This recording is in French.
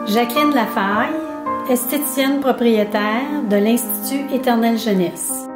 Jacqueline Lafaille, esthéticienne propriétaire de l'Institut Éternelle Jeunesse.